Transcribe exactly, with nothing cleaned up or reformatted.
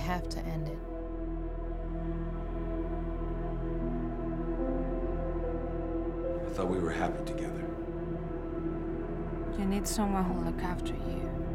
have to end it. I thought we were happy together. You need someone who'll look after you.